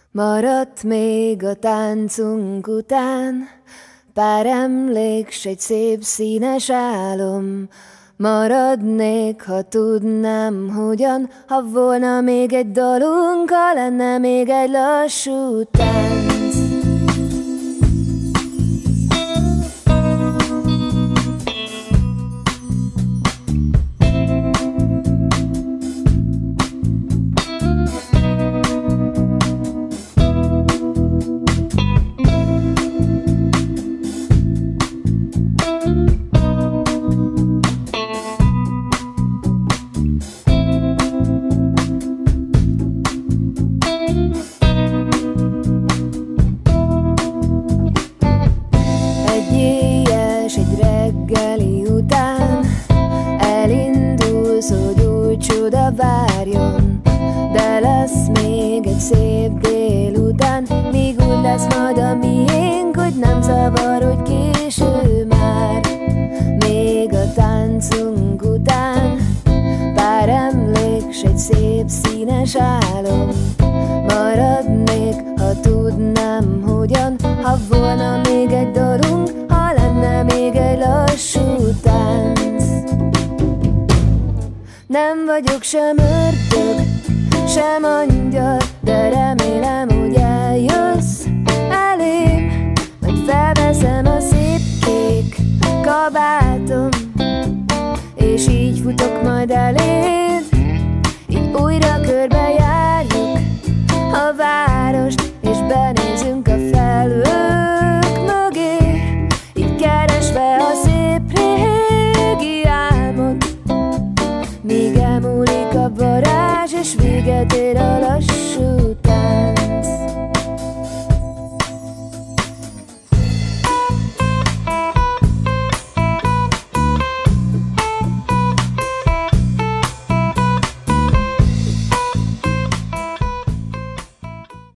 Maradt még a táncunk után pár emlék, s egy szép színes álom. Maradnék, ha tudnám, hogyan, ha volna még egy dalunk, ha lenne még egy lassú tánc. Reggeli után elindulsz, hogy új csoda várjon, de lesz még egy szép délután, míg úgy lesz majd a miénk, hogy nem zavar, hogy késő már. Még a táncunk után pár emlék, s egy szép színes álom. Maradnék, ha tudnám, hogyan, ha volna még egy dalunk, ha lenne még egy lassú tánc. Nem vagyok sem ördög, sem angyal,